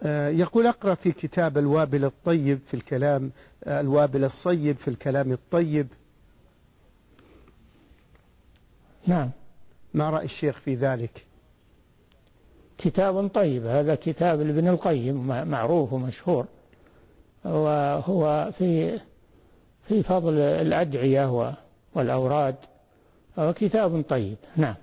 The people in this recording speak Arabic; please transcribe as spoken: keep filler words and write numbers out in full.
يقول أقرأ في كتاب الوابل الطيب في الكلام، الوابل الصيب في الكلام الطيب. نعم. ما رأي الشيخ في ذلك؟ كتاب طيب، هذا كتاب ابن القيم معروف ومشهور، وهو في في فضل الأدعية والأوراد، هو كتاب طيب. نعم.